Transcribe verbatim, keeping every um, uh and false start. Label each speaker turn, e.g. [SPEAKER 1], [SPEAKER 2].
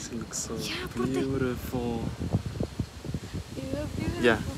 [SPEAKER 1] She looks so
[SPEAKER 2] Yeah, put it-
[SPEAKER 1] beautiful.
[SPEAKER 2] You look beautiful.
[SPEAKER 1] Yeah.